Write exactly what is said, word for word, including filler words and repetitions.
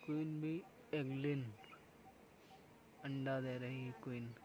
Queen भी एगलिन अंडा दे रही है क्वीन।